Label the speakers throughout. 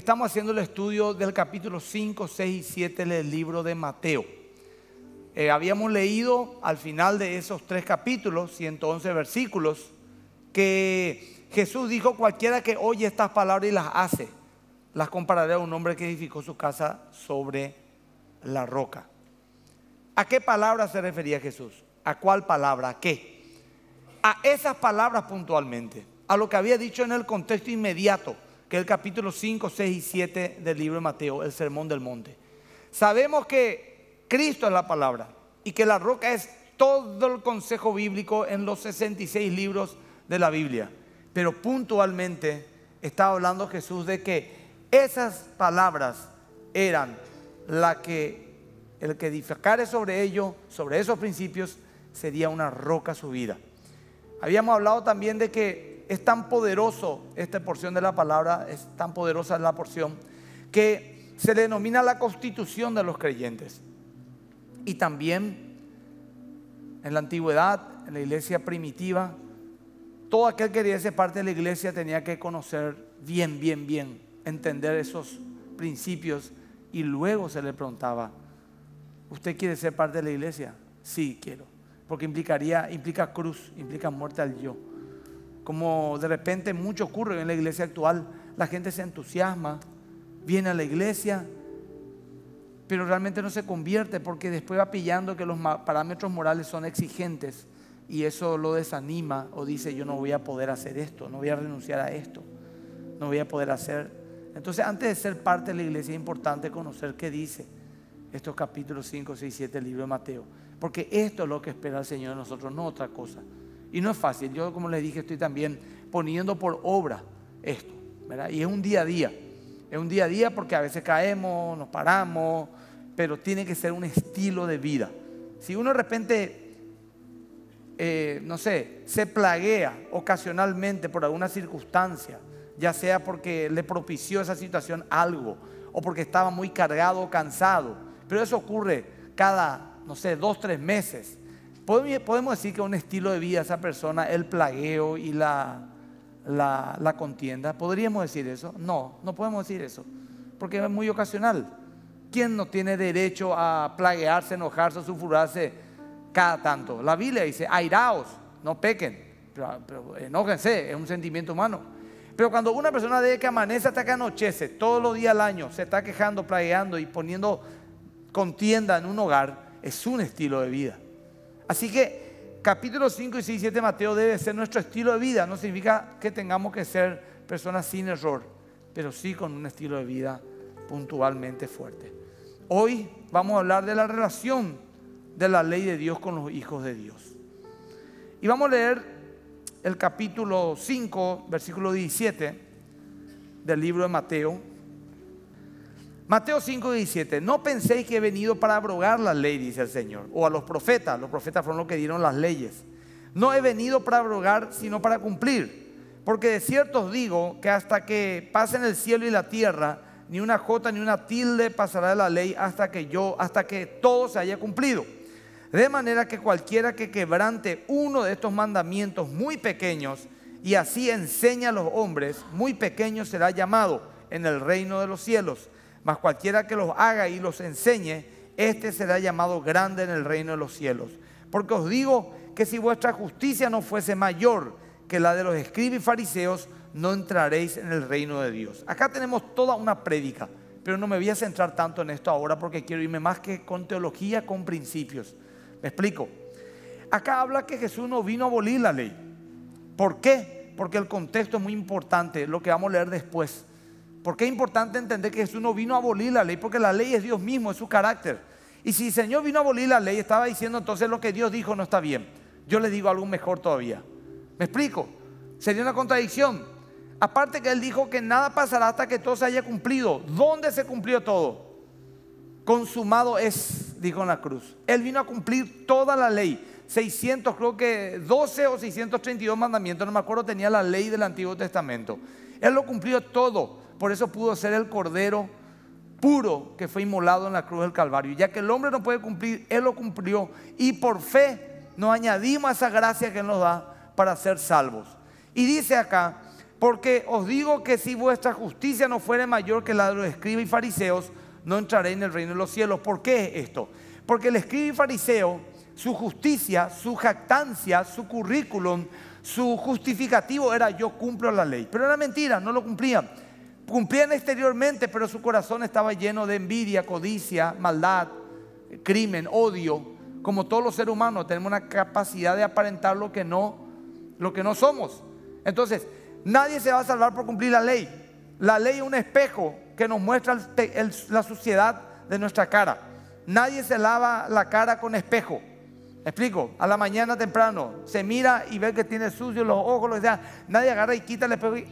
Speaker 1: Estamos haciendo el estudio del capítulo 5, 6 y 7 del libro de Mateo. Habíamos leído al final de esos 3 capítulos, 111 versículos, que Jesús dijo: cualquiera que oye estas palabras y las hace, las compararé a un hombre que edificó su casa sobre la roca. ¿A qué palabra se refería Jesús? ¿A cuál palabra? ¿A qué? A esas palabras puntualmente, a lo que había dicho en el contexto inmediato, que es el capítulo 5, 6 y 7 del libro de Mateo, el Sermón del Monte. Sabemos que Cristo es la palabra y que la roca es todo el consejo bíblico en los 66 libros de la Biblia. Pero puntualmente estaba hablando Jesús de que esas palabras eran la que el que edificare sobre ello, sobre esos principios, sería una roca subida. Habíamos hablado también de que es tan poderoso esta porción de la palabra, es tan poderosa la porción, que se le denomina la constitución de los creyentes. Y también en la antigüedad, en la iglesia primitiva, todo aquel que quería ser parte de la iglesia tenía que conocer bien, entender esos principios, y luego se le preguntaba: ¿usted quiere ser parte de la iglesia? Sí, quiero. Porque implica cruz, implica muerte al yo. Como de repente mucho ocurre en la iglesia actual, la gente se entusiasma, viene a la iglesia, pero realmente no se convierte, porque después va pillando que los parámetros morales son exigentes y eso lo desanima, o dice: yo no voy a poder hacer esto, no voy a renunciar a esto, no voy a poder hacer. Entonces, antes de ser parte de la iglesia es importante conocer qué dice estos capítulos 5, 6, 7 del libro de Mateo, porque esto es lo que espera el Señor de nosotros, no otra cosa. Y no es fácil. Yo, como les dije, estoy también poniendo por obra esto, ¿verdad? Y es un día a día. Es un día a día porque a veces caemos, nos paramos, pero tiene que ser un estilo de vida. Si uno de repente, no sé, se plaguea ocasionalmente por alguna circunstancia, ya sea porque le propició esa situación algo, o porque estaba muy cargado o cansado, pero eso ocurre cada, no sé, 2, 3 meses. Podemos decir que un estilo de vida esa persona, el plagueo y la contienda. ¿Podríamos decir eso? No, no podemos decir eso, porque es muy ocasional. ¿Quién no tiene derecho a plaguearse, enojarse o sulfurarse cada tanto? La Biblia dice: airaos, no pequen, pero enójense, es un sentimiento humano. Pero cuando una persona desde que amanece hasta que anochece, todos los días al año, se está quejando, plagueando y poniendo contienda en un hogar, es un estilo de vida. Así que capítulos 5 y 6 y 7 de Mateo debe ser nuestro estilo de vida. No significa que tengamos que ser personas sin error, pero sí con un estilo de vida puntualmente fuerte. Hoy vamos a hablar de la relación de la ley de Dios con los hijos de Dios. Y vamos a leer el capítulo 5, versículo 17 del libro de Mateo. Mateo 5, 17. No penséis que he venido para abrogar la ley, dice el Señor, o a los profetas. Los profetas fueron los que dieron las leyes. No he venido para abrogar, sino para cumplir. Porque de cierto os digo que hasta que pasen el cielo y la tierra, ni una jota ni una tilde pasará de la ley hasta que todo se haya cumplido. De manera que cualquiera que quebrante uno de estos mandamientos muy pequeños y así enseña a los hombres, muy pequeño será llamado en el reino de los cielos. Mas cualquiera que los haga y los enseñe, este será llamado grande en el reino de los cielos. Porque os digo que si vuestra justicia no fuese mayor que la de los escribas y fariseos, no entraréis en el reino de Dios. Acá tenemos toda una prédica, pero no me voy a centrar tanto en esto ahora, porque quiero irme más que con teología, con principios. ¿Me explico? Acá habla que Jesús no vino a abolir la ley. ¿Por qué? Porque el contexto es muy importante, lo que vamos a leer después. ¿Por qué es importante entender que Jesús no vino a abolir la ley? Porque la ley es Dios mismo, es su carácter. Y si el Señor vino a abolir la ley, estaba diciendo entonces lo que Dios dijo no está bien. Yo le digo algo mejor todavía. ¿Me explico? Sería una contradicción. Aparte que Él dijo que nada pasará hasta que todo se haya cumplido. ¿Dónde se cumplió todo? Consumado es, dijo en la cruz. Él vino a cumplir toda la ley. 600, creo que 12 o 632 mandamientos, no me acuerdo, tenía la ley del Antiguo Testamento. Él lo cumplió todo. Por eso pudo ser el cordero puro que fue inmolado en la cruz del Calvario. Ya que el hombre no puede cumplir, Él lo cumplió. Y por fe nos añadimos a esa gracia que Él nos da para ser salvos. Y dice acá: Porque os digo que si vuestra justicia no fuere mayor que la de los escribas y fariseos, no entraréis en el reino de los cielos. ¿Por qué esto? Porque el escriba y fariseo, su justicia, su jactancia, su currículum, su justificativo era: yo cumplo la ley. Pero era mentira, no lo cumplían. Cumplían exteriormente, pero su corazón estaba lleno de envidia, codicia, maldad, crimen, odio. Como todos los seres humanos tenemos una capacidad de aparentar lo que no somos. Entonces, nadie se va a salvar por cumplir la ley. La ley es un espejo que nos muestra la suciedad de nuestra cara. Nadie se lava la cara con espejo. ¿Me explico? A la mañana temprano se mira y ve que tiene sucio los ojos, lo que sea. Nadie agarra y quita el espejo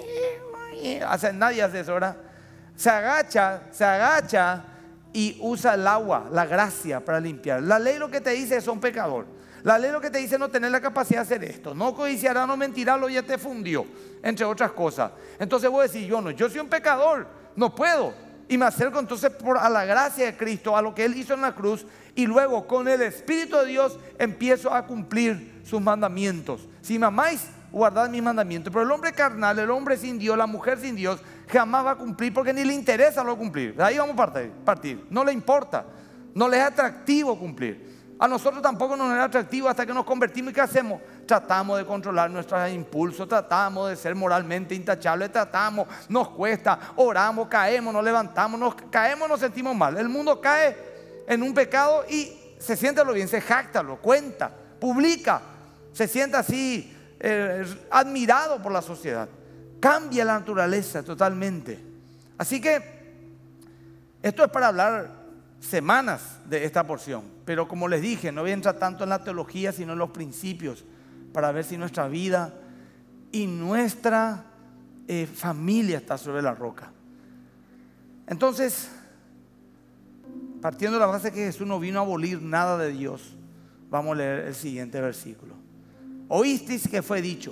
Speaker 1: nadie hace eso, ¿verdad? Se agacha y usa el agua, la gracia para limpiar. La ley lo que te dice es un pecador. La ley lo que te dice es no tener la capacidad de hacer esto. No codiciarás, no mentirás, lo ya te fundió, entre otras cosas. Entonces vos decís: yo soy un pecador, no puedo. Y me acerco entonces a la gracia de Cristo, a lo que Él hizo en la cruz. Y luego con el Espíritu de Dios empiezo a cumplir sus mandamientos. Si me amáis, guardad mis mandamientos. Pero el hombre carnal, el hombre sin Dios, la mujer sin Dios, jamás va a cumplir, porque ni le interesa lo cumplir. De ahí vamos a partir. No le importa, no le es atractivo cumplir. A nosotros tampoco nos era atractivo hasta que nos convertimos. ¿Y qué hacemos? Tratamos de controlar nuestros impulsos, tratamos de ser moralmente intachables, nos cuesta, oramos, caemos, nos levantamos, nos sentimos mal. El mundo cae en un pecado y se siente lo bien, se jacta, lo cuenta, publica, se siente así admirado por la sociedad. Cambia la naturaleza totalmente. Así que esto es para hablar semanas de esta porción, pero como les dije, no voy a entrar tanto en la teología sino en los principios, para ver si nuestra vida y nuestra familia está sobre la roca. Entonces, partiendo de la base que Jesús no vino a abolir nada de Dios, vamos a leer el siguiente versículo. Oísteis que fue dicho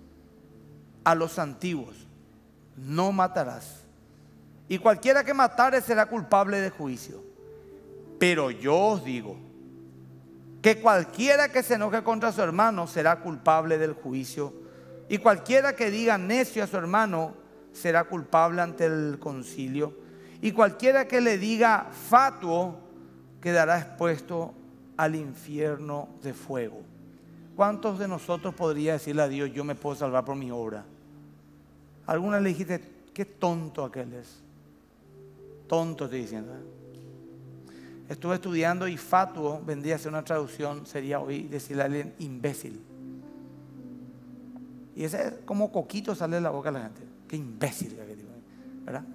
Speaker 1: a los antiguos: no matarás, y cualquiera que matare será culpable de juicio. Pero yo os digo que cualquiera que se enoje contra su hermano será culpable del juicio, y cualquiera que diga necio a su hermano será culpable ante el concilio, y cualquiera que le diga fatuo quedará expuesto al infierno de fuego. ¿Cuántos de nosotros podría decirle a Dios: yo me puedo salvar por mi obra? Algunas le dijiste: qué tonto aquel es. Tonto estoy diciendo, Estuve estudiando y fatuo vendría a ser una traducción, sería hoy decirle a alguien imbécil. Y ese es como coquito sale de la boca de la gente. Qué imbécil, ¿verdad?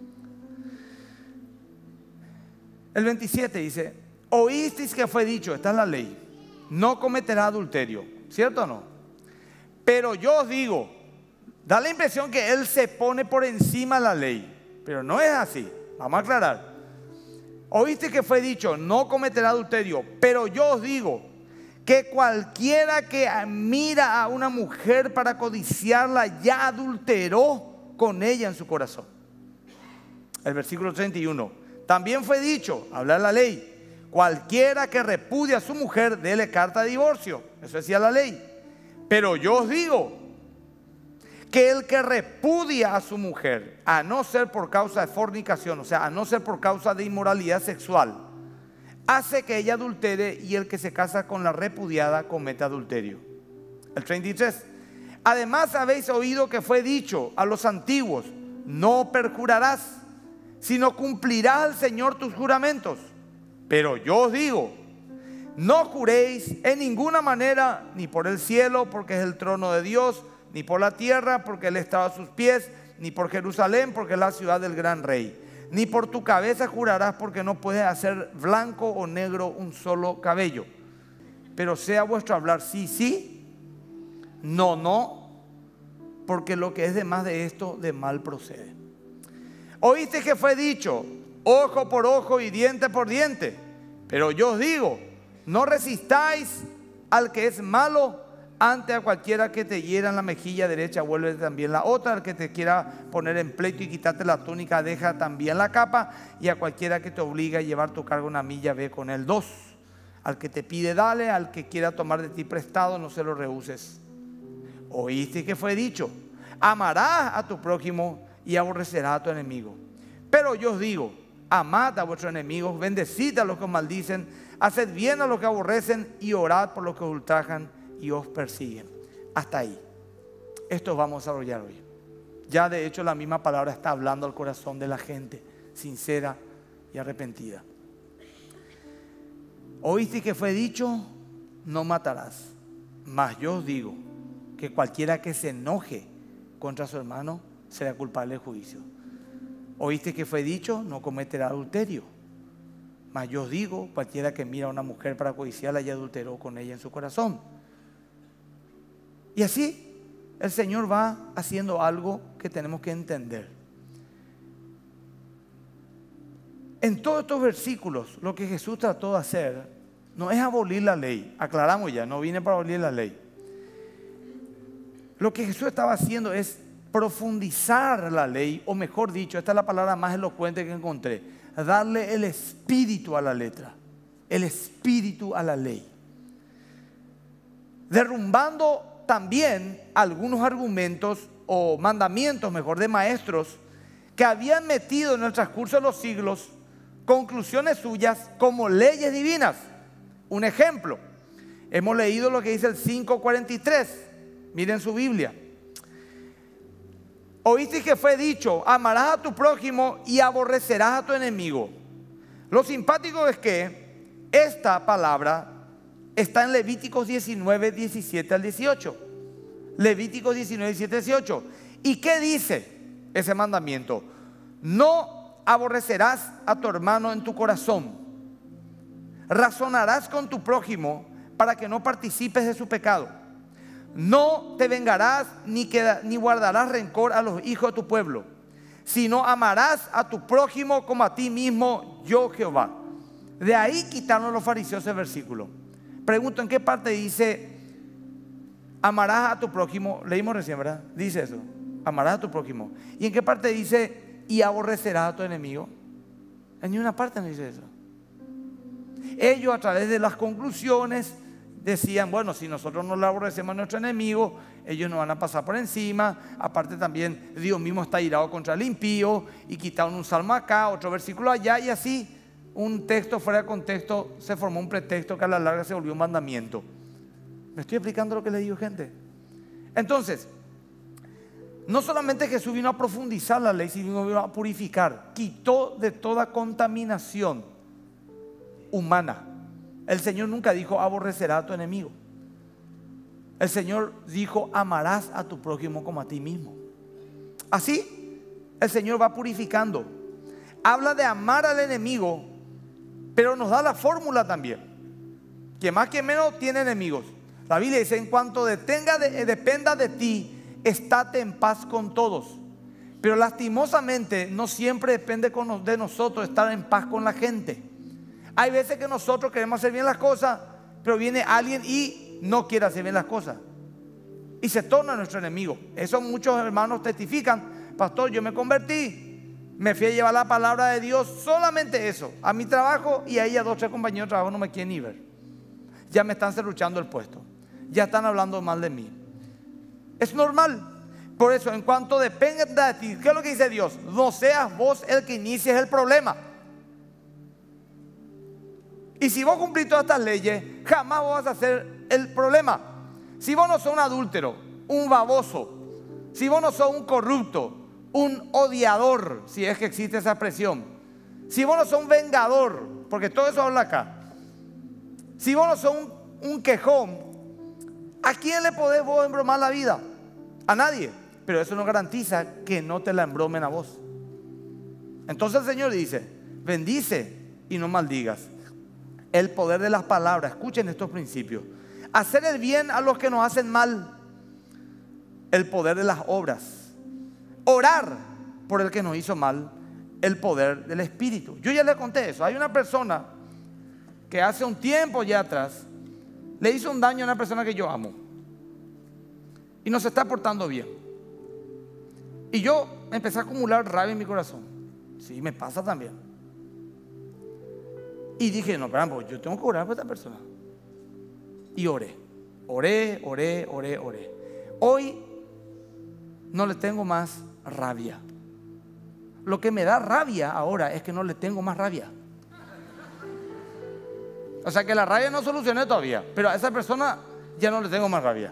Speaker 1: El 27 dice: oísteis que fue dicho, esta es la ley, no cometerás adulterio, ¿cierto o no? Pero yo os digo, da la impresión que él se pone por encima de la ley, pero no es así. Vamos a aclarar. Oíste que fue dicho: no cometerá adulterio. Pero yo os digo que cualquiera que mira a una mujer para codiciarla ya adulteró con ella en su corazón. El versículo 31. También fue dicho, habla la ley: cualquiera que repudia a su mujer, dele carta de divorcio. Eso decía la ley. Pero yo os digo que el que repudia a su mujer, a no ser por causa de fornicación, o sea, a no ser por causa de inmoralidad sexual, hace que ella adultere, y el que se casa con la repudiada comete adulterio. El 33. Además habéis oído que fue dicho a los antiguos: no perjurarás, sino cumplirás al Señor tus juramentos. Pero yo os digo: no juréis en ninguna manera, ni por el cielo, porque es el trono de Dios, ni por la tierra, porque Él está a sus pies, ni por Jerusalén, porque es la ciudad del gran rey. Ni por tu cabeza jurarás, porque no puedes hacer blanco o negro un solo cabello. Pero sea vuestro hablar sí, sí, no, no, porque lo que es de más de esto, de mal procede. Oíste que fue dicho: ojo por ojo y diente por diente. Pero yo os digo: no resistáis al que es malo. Ante a cualquiera que te hiera en la mejilla derecha, vuelve también la otra. Al que te quiera poner en pleito y quitarte la túnica, deja también la capa. Y a cualquiera que te obliga a llevar tu carga una milla, ve con él 2. Al que te pide, dale. Al que quiera tomar de ti prestado, no se lo rehuses. Oíste que fue dicho: Amarás a tu prójimo y aborrecerás a tu enemigo. Pero yo os digo, amad a vuestros enemigos, bendecid a los que os maldicen, haced bien a los que aborrecen y orad por los que os ultrajan y os persiguen. Hasta ahí. Esto vamos a desarrollar hoy. Ya de hecho la misma palabra está hablando al corazón de la gente sincera y arrepentida. Oíste que fue dicho, no matarás. Mas yo os digo que cualquiera que se enoje contra su hermano será culpable de juicio. Oíste que fue dicho, no cometerá adulterio. Mas yo os digo, cualquiera que mira a una mujer para codiciarla ya adulteró con ella en su corazón. Y así el Señor va haciendo algo que tenemos que entender. En todos estos versículos, lo que Jesús trató de hacer no es abolir la ley. Aclaramos ya, no viene para abolir la ley. Lo que Jesús estaba haciendo es profundizar la ley, o mejor dicho, esta es la palabra más elocuente que encontré, darle el espíritu a la letra, el espíritu a la ley. Derrumbando también algunos argumentos o mandamientos, mejor, de maestros que habían metido en el transcurso de los siglos conclusiones suyas como leyes divinas. Un ejemplo, hemos leído lo que dice el 5:43, miren su Biblia. Oíste que fue dicho, amarás a tu prójimo y aborrecerás a tu enemigo. Lo simpático es que esta palabra está en Levíticos 19, 17 al 18. Levíticos 19, 17 al 18. ¿Y qué dice ese mandamiento? No aborrecerás a tu hermano en tu corazón. Razonarás con tu prójimo para que no participes de su pecado. No te vengarás ni guardarás rencor a los hijos de tu pueblo, sino amarás a tu prójimo como a ti mismo, yo Jehová. De ahí quitaron los fariseos ese versículo. Pregunto, ¿en qué parte dice amarás a tu prójimo? Leímos recién, ¿verdad? Dice eso, amarás a tu prójimo. ¿Y en qué parte dice y aborrecerás a tu enemigo? En ninguna parte no dice eso. Ellos, a través de las conclusiones, decían, bueno, si nosotros no le aborrecemos a nuestro enemigo, ellos nos van a pasar por encima. Aparte también Dios mismo está irado contra el impío, y quitaron un salmo acá, otro versículo allá, y así un texto fuera de contexto se formó un pretexto que a la larga se volvió un mandamiento. ¿Me estoy explicando lo que le digo, gente? Entonces, no solamente Jesús vino a profundizar la ley, sino vino a purificar, quitó de toda contaminación humana. El Señor nunca dijo aborrecerás a tu enemigo. El Señor dijo amarás a tu prójimo como a ti mismo. Así el Señor va purificando. Habla de amar al enemigo, pero nos da la fórmula también. Que más que menos tiene enemigos. La Biblia dice, en cuanto dependa de ti, estate en paz con todos. Pero lastimosamente no siempre depende de nosotros estar en paz con la gente. Hay veces que nosotros queremos hacer bien las cosas, pero viene alguien y no quiere hacer bien las cosas y se torna nuestro enemigo. Eso muchos hermanos testifican. Pastor, yo me convertí, me fui a llevar la palabra de Dios, solamente eso, a mi trabajo, y ahí a 2 o 3 compañeros de trabajo no me quieren ni ver. Ya me están serruchando el puesto, ya están hablando mal de mí. Es normal. Por eso, en cuanto dependa de ti, ¿qué es lo que dice Dios? No seas vos el que inicies el problema. Y si vos cumplís todas estas leyes, jamás vos vas a hacer el problema. Si vos no sos un adúltero, un baboso, si vos no sos un corrupto, un odiador, si es que existe esa expresión, si vos no sos un vengador, porque todo eso habla acá, si vos no sos un quejón, ¿a quién le podés vos embromar la vida? A nadie. Pero eso no garantiza que no te la embromen a vos. Entonces el Señor dice, bendice y no maldigas. El poder de las palabras, escuchen estos principios. Hacer el bien a los que nos hacen mal. El poder de las obras. Orar por el que nos hizo mal. El poder del Espíritu. Yo ya le conté eso. Hay una persona que hace un tiempo ya atrás le hizo un daño a una persona que yo amo y no se está portando bien. Y yo empecé a acumular rabia en mi corazón. Sí, me pasa también. Y dije, no, pero yo tengo que orar por esta persona. Y oré. Hoy no le tengo más rabia. Lo que me da rabia ahora es que no le tengo más rabia. O sea que la rabia no solucioné todavía, pero a esa persona ya no le tengo más rabia.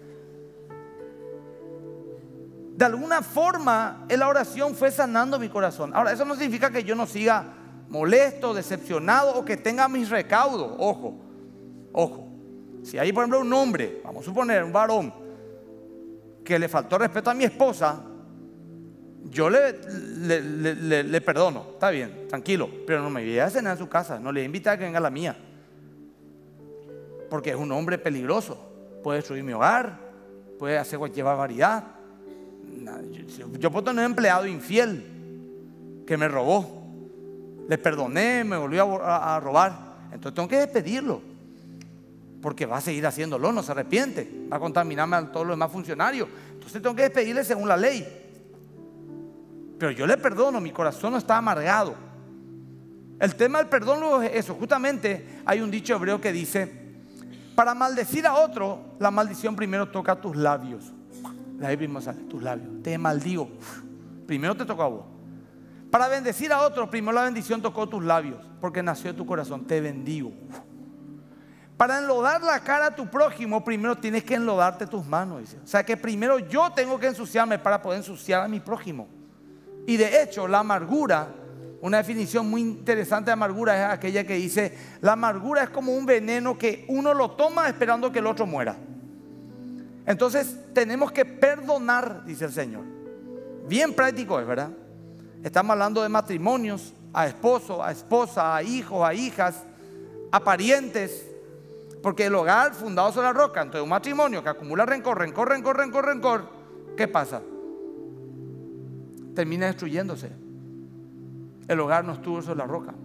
Speaker 1: De alguna forma, en la oración fue sanando mi corazón. Ahora, eso no significa que yo no siga molesto, decepcionado o que tenga mis recaudos. Ojo, ojo. Si hay, por ejemplo, un hombre, vamos a suponer, un varón, que le faltó respeto a mi esposa, yo le perdono. Está bien, tranquilo, pero no me voy a cenar en su casa, no le voy a invitar a que venga a la mía. Porque es un hombre peligroso. Puede destruir mi hogar, puede hacer cualquier barbaridad. Yo puedo tener un empleado infiel que me robó, le perdoné, me volvió a robar, entonces tengo que despedirlo, porque va a seguir haciéndolo, no se arrepiente, va a contaminarme a todos los demás funcionarios. Entonces tengo que despedirle según la ley. Pero yo le perdono, mi corazón no está amargado. El tema del perdón es eso. Justamente hay un dicho hebreo que dice: para maldecir a otro, la maldición primero toca tus labios. De ahí primero sale, tus labios. Te maldigo, primero te toca a vos. Para bendecir a otro, primero la bendición tocó tus labios, porque nació de tu corazón. Te bendigo. Para enlodar la cara a tu prójimo, primero tienes que enlodarte tus manos, dice. O sea que primero yo tengo que ensuciarme para poder ensuciar a mi prójimo. Y de hecho, la amargura, una definición muy interesante de amargura es aquella que dice: la amargura es como un veneno que uno lo toma esperando que el otro muera. Entonces tenemos que perdonar, dice el Señor. Bien práctico es, ¿verdad? Estamos hablando de matrimonios, a esposo, a esposa, a hijos, a hijas, a parientes. Porque el hogar fundado sobre la roca, entonces un matrimonio que acumula rencor, ¿qué pasa? Termina destruyéndose. El hogar no estuvo sobre la roca.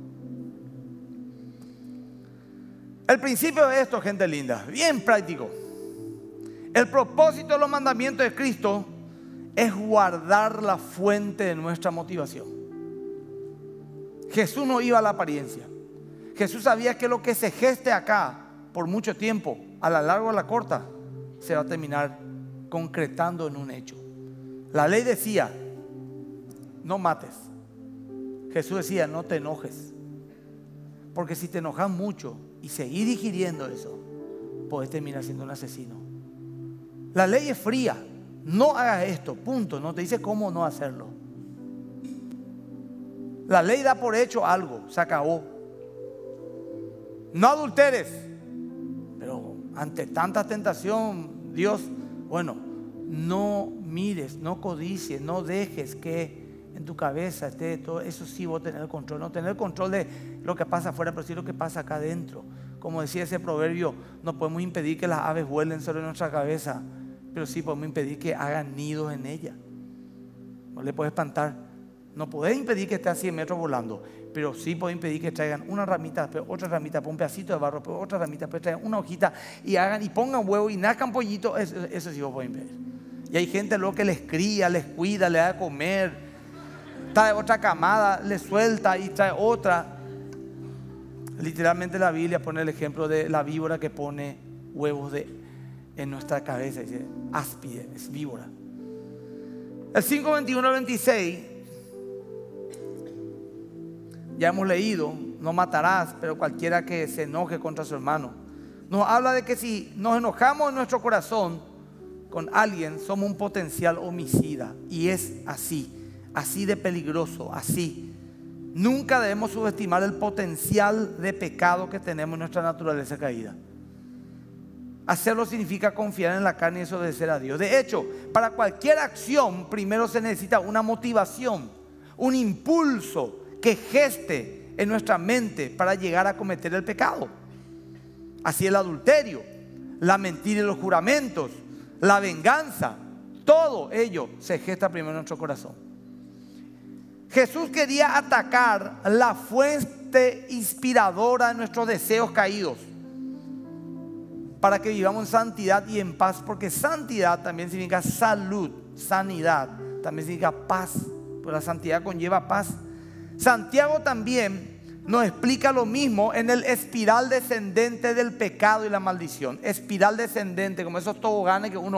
Speaker 1: El principio de esto, gente linda, bien práctico. El propósito de los mandamientos de Cristo es guardar la fuente de nuestra motivación. Jesús no iba a la apariencia. Jesús sabía que lo que se geste acá por mucho tiempo, a la larga o a la corta, se va a terminar concretando en un hecho. La ley decía: no mates. Jesús decía: no te enojes. Porque si te enojas mucho y seguís digiriendo eso, podés terminar siendo un asesino. La ley es fría. No hagas esto, punto. No te dice cómo no hacerlo. La ley da por hecho algo, se acabó. No adulteres. Pero ante tanta tentación, Dios, bueno, no mires, no codicies, no dejes que en tu cabeza esté todo. Eso sí, vos tenés el control. No tener el control de lo que pasa afuera, pero sí lo que pasa acá adentro. Como decía ese proverbio, no podemos impedir que las aves vuelen sobre nuestra cabeza, pero sí podemos impedir que hagan nidos en ella. No le puedes espantar. No podés impedir que esté a 100 metros volando, pero sí podés impedir que traigan una ramita, después otra ramita, después un pedacito de barro, después otra ramita, después traigan una hojita y hagan y pongan huevo y nazcan pollitos. Eso sí vos podés impedir. Y hay gente luego que les cría, les cuida, les da de comer, trae otra camada, les suelta y trae otra. Literalmente la Biblia pone el ejemplo de la víbora que pone huevos en nuestra cabeza. Dice áspide, es víbora. El 5:21-26 ya hemos leído: no matarás, pero cualquiera que se enoje contra su hermano. Nos habla de que si nos enojamos en nuestro corazón con alguien, somos un potencial homicida. Y es así de peligroso, así. Nunca debemos subestimar el potencial de pecado que tenemos en nuestra naturaleza caída. Hacerlo significa confiar en la carne y desobedecer a Dios. De hecho, para cualquier acción primero se necesita una motivación, un impulso que geste en nuestra mente para llegar a cometer el pecado. Así el adulterio, la mentira y los juramentos, la venganza, todo ello se gesta primero en nuestro corazón. Jesús quería atacar la fuente inspiradora de nuestros deseos caídos para que vivamos en santidad y en paz, porque santidad también significa salud, sanidad también significa paz, pues la santidad conlleva paz. Santiago también nos explica lo mismo en el espiral descendente del pecado y la maldición. Espiral descendente, como esos toboganes que uno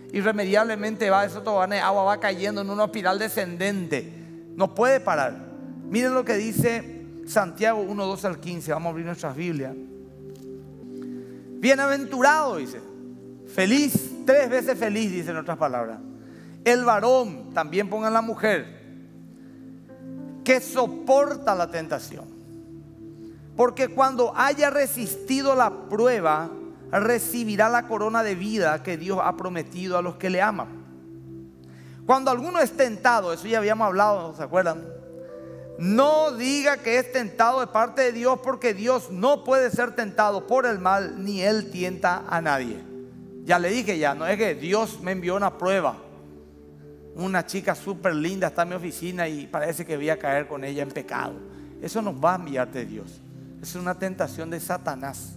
Speaker 1: irremediablemente va, ese tobogán de agua va cayendo en una espiral descendente. No puede parar. Miren lo que dice Santiago 1, 12 al 15. Vamos a abrir nuestras Biblias. Bienaventurado, dice. Feliz, 3 veces feliz, dice en otras palabras. El varón, también pongan la mujer, que soporta la tentación. Porque cuando haya resistido la prueba, recibirá la corona de vida que Dios ha prometido a los que le aman. Cuando alguno es tentado, eso ya habíamos hablado, ¿se acuerdan? No diga que es tentado de parte de Dios, porque Dios no puede ser tentado por el mal, ni Él tienta a nadie. Ya le dije ya, no es que Dios me envió una prueba. Una chica súper linda está en mi oficina y parece que voy a caer con ella en pecado. Eso no va a enviarte Dios. Es una tentación de Satanás.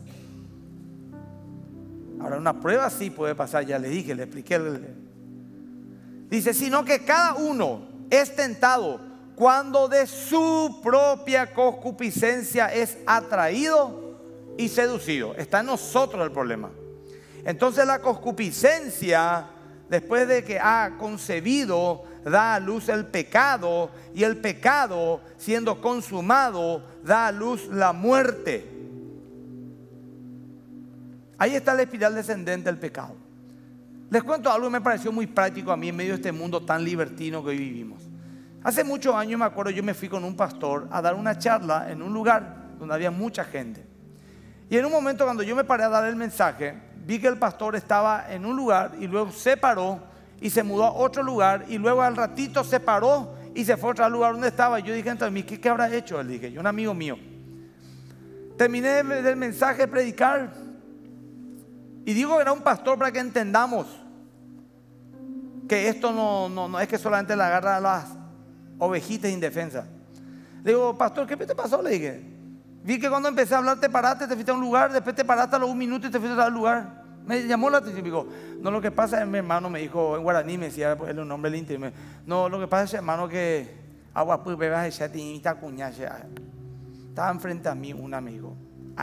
Speaker 1: Ahora una prueba sí puede pasar, ya le dije, le expliqué. Dice, sino que cada uno es tentado cuando de su propia concupiscencia es atraído y seducido. Está en nosotros el problema. Entonces la concupiscencia, después de que ha concebido, da a luz el pecado, y el pecado, siendo consumado, da a luz la muerte. Ahí está la espiral descendente del pecado. Les cuento algo que me pareció muy práctico a mí en medio de este mundo tan libertino que hoy vivimos. Hace muchos años me acuerdo, yo me fui con un pastor a dar una charla en un lugar donde había mucha gente. Y en un momento, cuando yo me paré a dar el mensaje, vi que el pastor estaba en un lugar y luego se paró y se mudó a otro lugar, y luego al ratito se paró y se fue a otro lugar donde estaba. Y yo dije entre mí, ¿qué habrá hecho? Él dije, yo, un amigo mío. Terminé del mensaje de predicar y digo que era un pastor para que entendamos que esto no es que solamente le agarra a las ovejitas indefensas. Le digo, pastor, ¿qué te pasó? Le dije, vi que cuando empecé a hablar te paraste, te fuiste a un lugar, después te paraste a los 1 minuto y te fuiste a otro lugar. Me llamó la atención. Digo, no, lo que pasa es, mi hermano me dijo en guaraní, me decía, pues, él es un nombre íntimo. No, lo que pasa es, hermano, que agua pues bebas de chatinita cuñacha. Estaba enfrente a mí un amigo.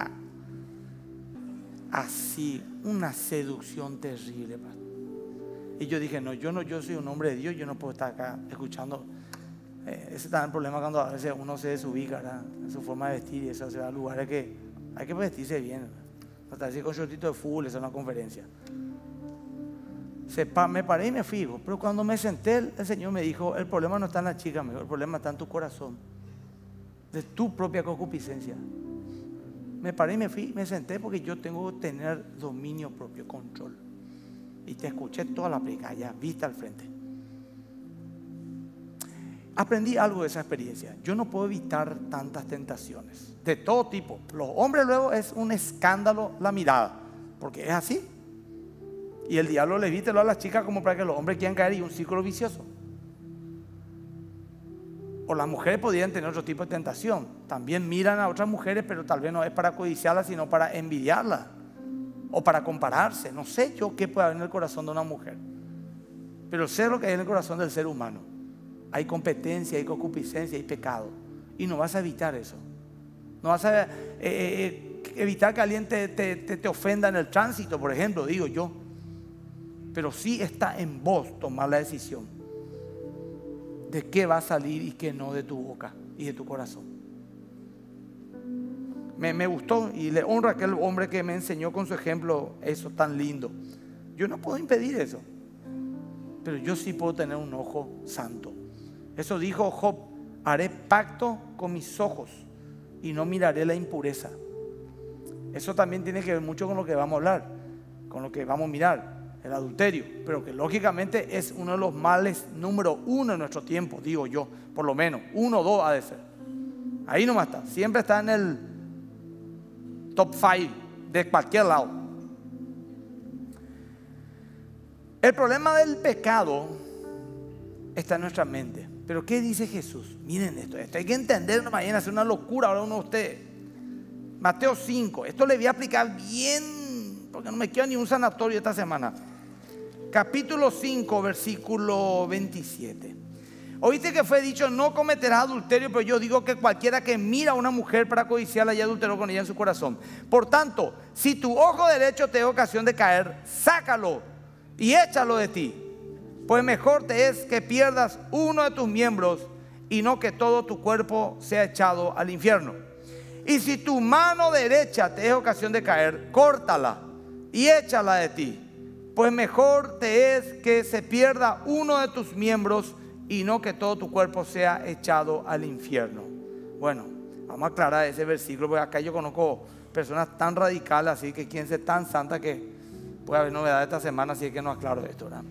Speaker 1: Así, una seducción terrible, pastor. Y yo dije, yo soy un hombre de Dios, yo no puedo estar acá escuchando. Ese es el problema cuando a veces uno se desubica, ¿verdad? En su forma de vestir, y eso, se va a lugares que hay que vestirse bien, ¿verdad? Hasta decir con shortito de fútbol, esa es una conferencia. Me paré y me fui, pero cuando me senté, el Señor me dijo, el problema no está en la chica, el problema está en tu corazón, de tu propia concupiscencia. Me paré y me fui, me senté, porque yo tengo que tener dominio propio, control. Y te escuché toda la predica, ya vista al frente. Aprendí algo de esa experiencia. Yo no puedo evitar tantas tentaciones, de todo tipo. Los hombres luego es un escándalo la mirada, porque es así. Y el diablo le vítelo a las chicas como para que los hombres quieran caer, y un círculo vicioso. O las mujeres podrían tener otro tipo de tentación. También miran a otras mujeres, pero tal vez no es para codiciarlas, sino para envidiarlas. O para compararse. No sé yo qué puede haber en el corazón de una mujer. Pero sé lo que hay en el corazón del ser humano. Hay competencia, hay concupiscencia, hay pecado. Y no vas a evitar eso. No vas a evitar que alguien te ofenda en el tránsito, por ejemplo, digo yo. Pero sí está en vos tomar la decisión de qué va a salir y qué no de tu boca y de tu corazón. Me gustó y le honra a aquel hombre que me enseñó con su ejemplo eso tan lindo. Yo no puedo impedir eso, pero yo sí puedo tener un ojo santo. Eso dijo Job: haré pacto con mis ojos y no miraré la impureza. Eso también tiene que ver mucho con lo que vamos a hablar, con lo que vamos a mirar, el adulterio, pero que lógicamente es uno de los males número 1 en nuestro tiempo, digo yo, por lo menos 1 o 2 ha de ser. Ahí nomás está, siempre está en el top 5 de cualquier lado. El problema del pecado está en nuestra mente. Pero ¿qué dice Jesús? Miren esto hay que entender, no vayan a hacer una locura ahora uno de ustedes. Mateo 5, esto le voy a aplicar bien, porque no me quedo ni un sanatorio esta semana. Capítulo 5, versículo 27. Oíste que fue dicho, no cometerás adulterio, pero yo digo que cualquiera que mira a una mujer para codiciarla ya adulteró con ella en su corazón. Por tanto, si tu ojo derecho te da ocasión de caer, sácalo y échalo de ti, pues mejor te es que pierdas uno de tus miembros y no que todo tu cuerpo sea echado al infierno. Y si tu mano derecha te es ocasión de caer, córtala y échala de ti, pues mejor te es que se pierda uno de tus miembros y no que todo tu cuerpo sea echado al infierno. Bueno, vamos a aclarar ese versículo, porque acá yo conozco personas tan radicales, así que quieren ser tan santas que puede haber novedades esta semana, así que no aclaro esto, ¿verdad?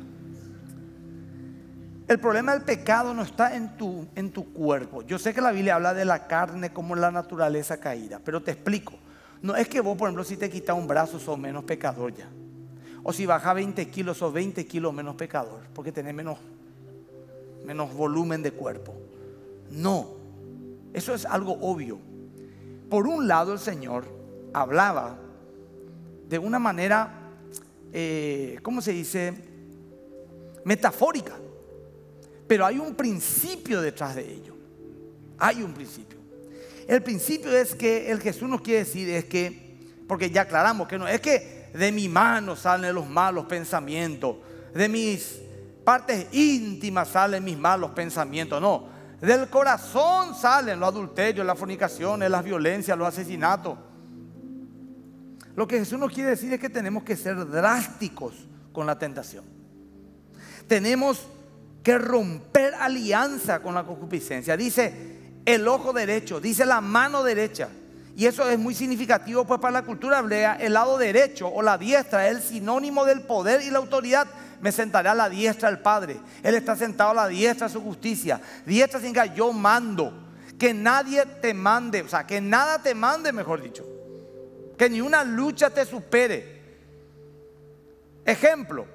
Speaker 1: El problema del pecado no está en tu cuerpo. Yo sé que la Biblia habla de la carne como la naturaleza caída, pero te explico. No es que vos, por ejemplo, si te quitas un brazo sos menos pecador ya, o si bajas 20 kilos sos 20 kilos menos pecador, porque tenés menos volumen de cuerpo. No, eso es algo obvio. Por un lado, el Señor hablaba de una manera, ¿cómo se dice? Metafórica. Pero hay un principio detrás de ello. Hay un principio. El principio es que el Jesús nos quiere decir es que, porque ya aclaramos que no es que de mi mano salen los malos pensamientos, de mis partes íntimas salen mis malos pensamientos, no. Del corazón salen los adulterios, las fornicaciones, las violencias, los asesinatos. Lo que Jesús nos quiere decir es que tenemos que ser drásticos con la tentación. Tenemos que romper alianza con la concupiscencia. Dice el ojo derecho, dice la mano derecha. Y eso es muy significativo, pues para la cultura hebrea el lado derecho o la diestra es el sinónimo del poder y la autoridad. Me sentaré a la diestra del Padre. Él está sentado a la diestra de su justicia. Diestra significa yo mando. Que nadie te mande, o sea, que nada te mande, mejor dicho. Que ni una lucha te supere. Ejemplo.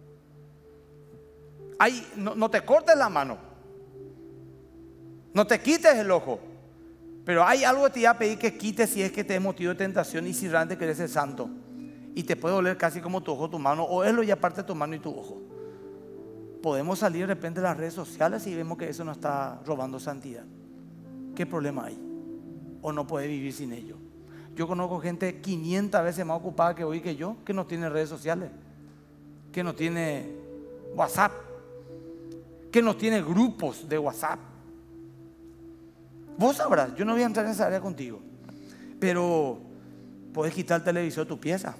Speaker 1: No te cortes la mano, no te quites el ojo, pero hay algo que te iba a pedir que quites si es que te es motivo de tentación y si realmente querés ser santo. Y te puede doler casi como tu ojo, tu mano, o es lo ya parte de tu mano y tu ojo. Podemos salir de repente de las redes sociales y vemos que eso nos está robando santidad. ¿Qué problema hay? ¿O no puede vivir sin ello? Yo conozco gente 500 veces más ocupada que hoy que yo, que no tiene redes sociales, que no tiene WhatsApp, que no tiene grupos de WhatsApp. Vos sabrás, yo no voy a entrar en esa área contigo, pero podés quitar el televisor de tu pieza.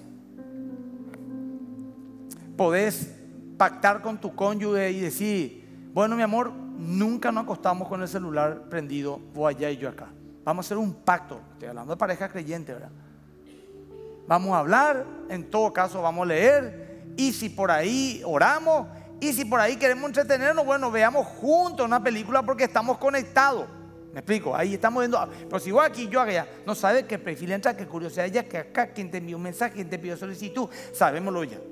Speaker 1: Podés pactar con tu cónyuge y decir, bueno, mi amor, nunca nos acostamos con el celular prendido, vos allá y yo acá. Vamos a hacer un pacto. Estoy hablando de pareja creyente, ¿verdad? Vamos a hablar, en todo caso vamos a leer, y si por ahí oramos, y si por ahí queremos entretenernos, bueno, veamos juntos una película porque estamos conectados. ¿Me explico? Ahí estamos viendo. Pero si vos aquí, yo allá, no sabes qué perfil entra, qué curiosidad ya, que acá, quien te envió un mensaje, quien te pidió solicitud, sabémoslo ya.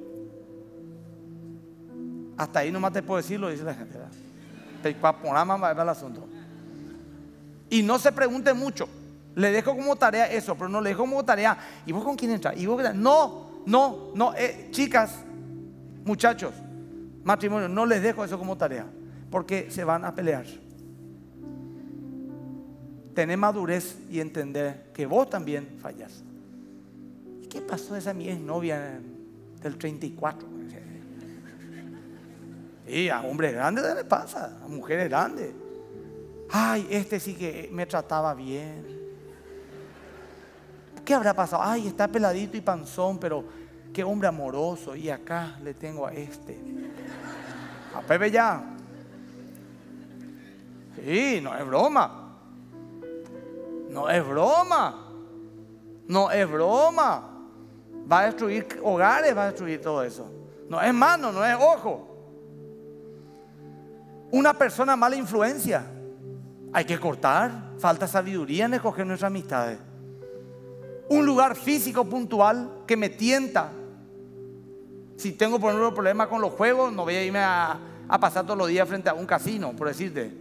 Speaker 1: Hasta ahí nomás te puedo decir, lo dice la gente, ¿verdad? Va el asunto. Y no se pregunte mucho. Le dejo como tarea eso, pero no le dejo como tarea. ¿Y vos con quién entras? ¿Y vos? No, chicas, muchachos, matrimonio, no les dejo eso como tarea, porque se van a pelear. Tener madurez y entender que vos también fallas. ¿Y qué pasó de esa mi exnovia del 34? Y a hombres grandes le pasa, a mujeres grandes. Ay, este sí que me trataba bien. ¿Qué habrá pasado? Ay, está peladito y panzón, pero qué hombre amoroso. Y acá le tengo a este. A Pepe ya. Sí, no es broma. No es broma. No es broma. Va a destruir hogares, va a destruir todo eso. No es mano, no es ojo. Una persona mala influencia. Hay que cortar. Falta sabiduría en escoger nuestras amistades. Un lugar físico puntual que me tienta. Si tengo por ejemplo problemas con los juegos, no voy a irme a pasar todos los días frente a un casino, por decirte.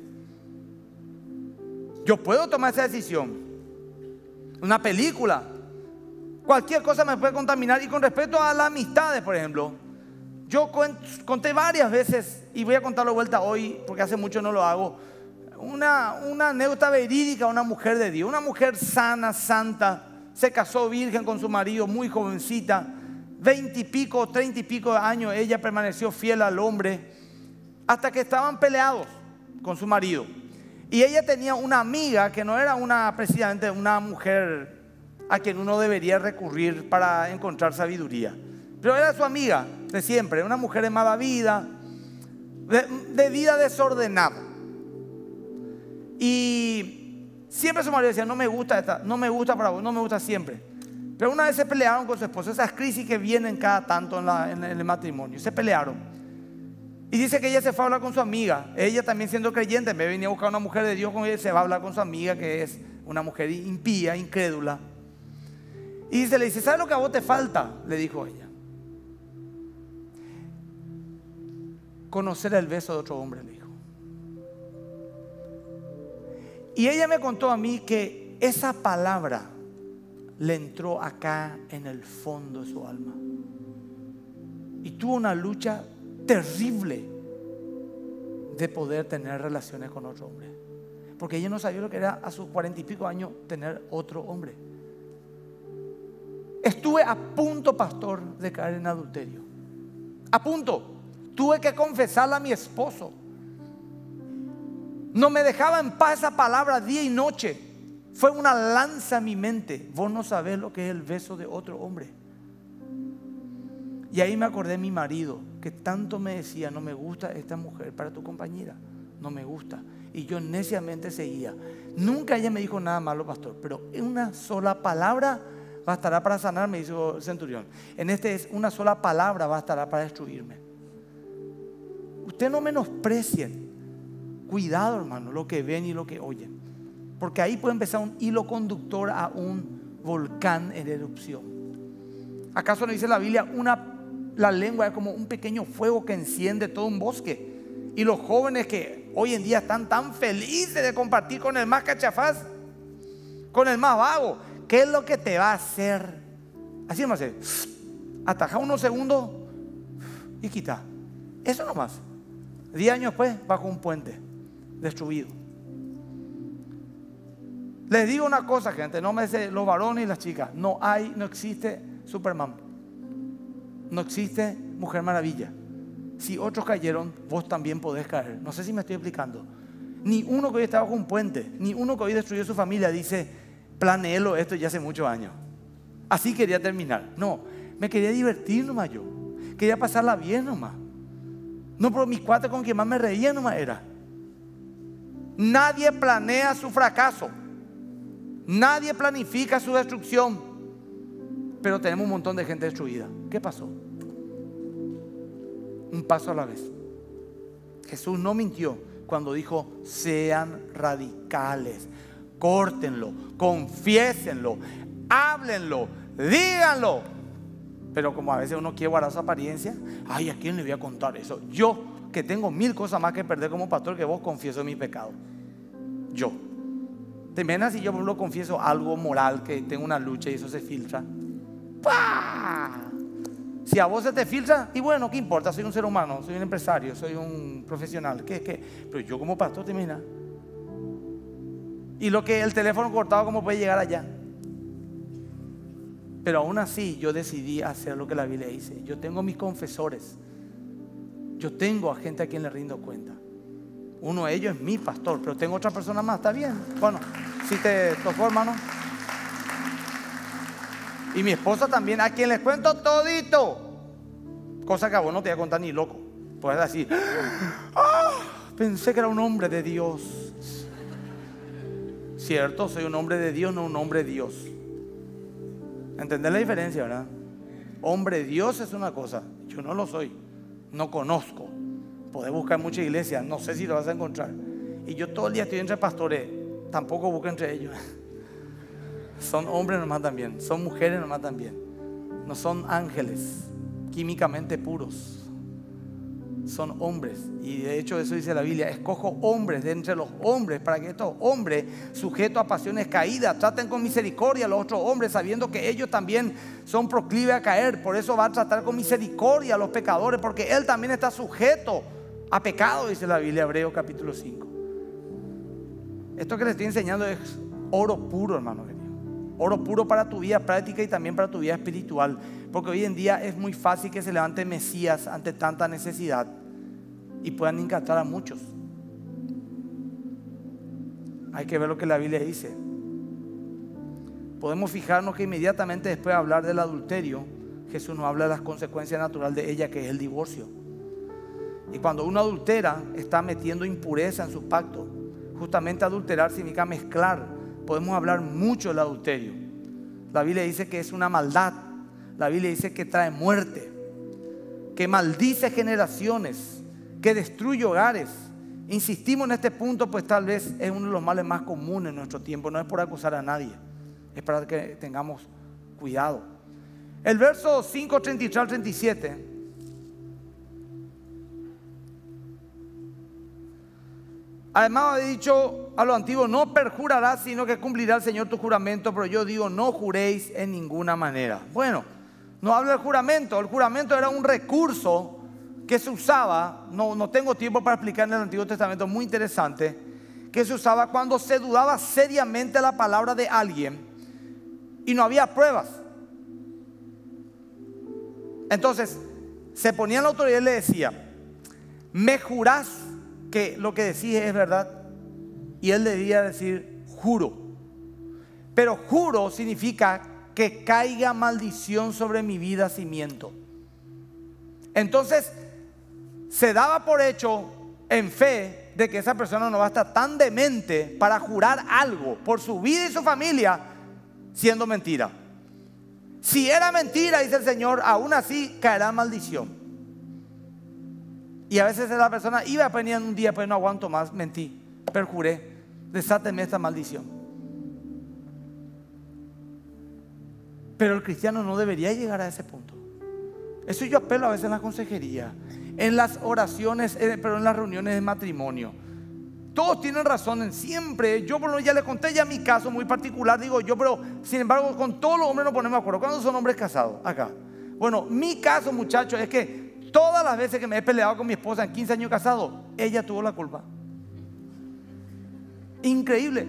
Speaker 1: Yo puedo tomar esa decisión. Una película, cualquier cosa me puede contaminar. Y con respecto a las amistades, por ejemplo, yo conté varias veces, y voy a contarlo de vuelta hoy porque hace mucho no lo hago, una anécdota verídica. Una mujer de Dios, una mujer sana, santa, se casó virgen con su marido, muy jovencita, 20 y pico, 30 y pico de años, ella permaneció fiel al hombre hasta que estaban peleados con su marido. Y ella tenía una amiga que no era precisamente una mujer a quien uno debería recurrir para encontrar sabiduría, pero era su amiga de siempre, una mujer de mala vida, de vida desordenada. Y siempre su marido decía: no me gusta esta, no me gusta para vos, no me gusta siempre. Pero una vez se pelearon con su esposo, esas crisis que vienen cada tanto en el matrimonio, se pelearon. Y dice que ella se fue a hablar con su amiga, ella también siendo creyente, me venía a buscar una mujer de Dios, con ella se va a hablar con su amiga que es una mujer impía, incrédula. Y le dice: ¿sabes lo que a vos te falta? Le dijo ella: conocer el beso de otro hombre, le dijo. Y ella me contó a mí que esa palabra le entró acá en el fondo de su alma. Y tuvo una lucha terrible de poder tener relaciones con otro hombre. Porque ella no sabía lo que era a sus 40 y pico años tener otro hombre. Estuve a punto, pastor, de caer en adulterio. A punto. Tuve que confesarle a mi esposo. No me dejaba en paz esa palabra día y noche. Fue una lanza en mi mente. Vos no sabés lo que es el beso de otro hombre. Y ahí me acordé de mi marido, que tanto me decía: no me gusta esta mujer para tu compañera, no me gusta. Y yo neciamente seguía. Nunca ella me dijo nada malo, pastor, pero una sola palabra bastará para sanar, me dijo el centurión. En este es: una sola palabra bastará para destruirme. Ustedes no menosprecien. Cuidado, hermano, lo que ven y lo que oyen, porque ahí puede empezar un hilo conductor a un volcán en erupción. ¿Acaso no dice la Biblia: la lengua es como un pequeño fuego que enciende todo un bosque? Y los jóvenes que hoy en día están tan felices de compartir con el más cachafaz, con el más vago, ¿qué es lo que te va a hacer? Así nomás, ataja unos segundos y quita. Eso nomás. 10 años después, bajo un puente, destruido. Les digo una cosa, gente, no me sé los varones y las chicas. No existe Superman. No existe Mujer Maravilla. Si otros cayeron, vos también podés caer. No sé si me estoy explicando. Ni uno que hoy está bajo un puente, ni uno que hoy destruyó su familia dice: planeélo esto ya hace muchos años, así quería terminar. No, me quería divertir nomás yo. Quería pasarla bien nomás. No, pero mis cuates con quien más me reía nomás era. Nadie planea su fracaso. Nadie planifica su destrucción. Pero tenemos un montón de gente destruida. ¿Qué pasó? Un paso a la vez. Jesús no mintió cuando dijo: sean radicales, córtenlo, confiésenlo, háblenlo, díganlo. Pero como a veces uno quiere guardar su apariencia, ay, ¿a quién le voy a contar eso? Yo, que tengo 1000 cosas más que perder como pastor, que vos confieso mi pecado. Yo. ¿Te imaginas si yo por ejemplo confieso algo moral, que tengo una lucha y eso se filtra? ¡Pah! Si a vos se te filtra, y bueno, ¿qué importa? Soy un ser humano, soy un empresario, soy un profesional. ¿Qué? Pero yo como pastor, ¿te imaginas? Y lo que el teléfono cortado, ¿cómo puede llegar allá? Pero aún así yo decidí hacer lo que la Biblia dice. Yo tengo mis confesores. Yo tengo a gente a quien le rindo cuenta. Uno de ellos es mi pastor, pero tengo otra persona más, ¿está bien? Bueno, si te tocó, hermano. Y mi esposa también, a quien les cuento todito. Cosa que a vos no te voy a contar ni loco. Puedes decir: pensé que era un hombre de Dios. Cierto, soy un hombre de Dios, no un hombre de Dios. ¿Entendés la diferencia, verdad? Hombre Dios es una cosa, yo no lo soy, no conozco. Podés buscar muchas iglesias, no sé si lo vas a encontrar. Y yo todo el día estoy entre pastores, tampoco busco entre ellos. Son hombres nomás también, son mujeres nomás también. No son ángeles químicamente puros. Son hombres. Y de hecho eso dice la Biblia: escojo hombres de entre los hombres, para que estos hombres sujetos a pasiones caídas traten con misericordia a los otros hombres, sabiendo que ellos también son proclives a caer. Por eso va a tratar con misericordia a los pecadores, porque él también está sujeto a pecado, dice la Biblia, Hebreos capítulo 5. Esto que les estoy enseñando es oro puro, hermano querido. oro puro para tu vida práctica y también para tu vida espiritual. Porque hoy en día es muy fácil que se levante Mesías ante tanta necesidad y puedan encantar a muchos. Hay que ver lo que la Biblia dice. Podemos fijarnos que inmediatamente después de hablar del adulterio, Jesús nos habla de las consecuencias naturales de ella, que es el divorcio. Y cuando uno adultera, está metiendo impureza en su pacto. Justamente adulterar significa mezclar. Podemos hablar mucho del adulterio. La Biblia dice que es una maldad. La Biblia dice que trae muerte, que maldice generaciones, que destruye hogares. Insistimos en este punto, pues tal vez es uno de los males más comunes en nuestro tiempo. No es por acusar a nadie, es para que tengamos cuidado. El verso 5, 33 al 37. Además ha dicho a los antiguos: no perjurarás, sino que cumplirá el Señor tu juramento. Pero yo digo, no juréis en ninguna manera. Bueno, no habla del juramento. El juramento era un recurso que se usaba, no tengo tiempo para explicar en el Antiguo Testamento, muy interesante, que se usaba cuando se dudaba seriamente la palabra de alguien y no había pruebas. Entonces se ponía en la autoridad y le decía: ¿me jurás que lo que decís es verdad? Y él debía decir: juro. Pero juro significa que caiga maldición sobre mi vida si miento. Entonces se daba por hecho en fe de que esa persona no va a estar tan demente para jurar algo por su vida y su familia siendo mentira. Si era mentira, dice el Señor, aún así caerá maldición. Y a veces la persona iba a venir un día, pues no aguanto más, mentí, perjuré, desáteme esta maldición. Pero el cristiano no debería llegar a ese punto. Eso yo apelo a veces en la consejería, en las oraciones, pero en las reuniones de matrimonio. Todos tienen razón siempre. Yo por lo ya le conté ya mi caso muy particular, digo yo, pero sin embargo con todos los hombres nos ponemos de acuerdo. ¿Cuándo son hombres casados? Acá. Bueno, mi caso, muchachos, es que todas las veces que me he peleado con mi esposa en 15 años casado, ella tuvo la culpa. Increíble.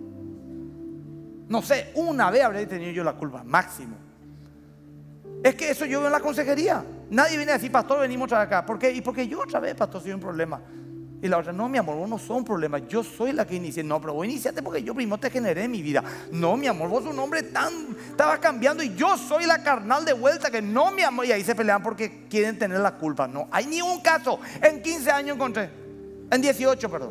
Speaker 1: No sé, una vez habré tenido yo la culpa, máximo. Es que eso yo veo en la consejería. Nadie viene a decir: pastor, venimos otra vez acá. ¿Por qué? Y porque yo otra vez, pastor, soy un problema. Y la otra: no, mi amor, vos no sos un problema, yo soy la que inicié. No, pero vos iniciaste porque yo primero te generé en mi vida. No, mi amor, vos sos un hombre estabas cambiando y yo soy la carnal de vuelta. Que no, mi amor. Y ahí se pelean porque quieren tener la culpa. No, hay ni un caso. En 15 años encontré. En 18, perdón.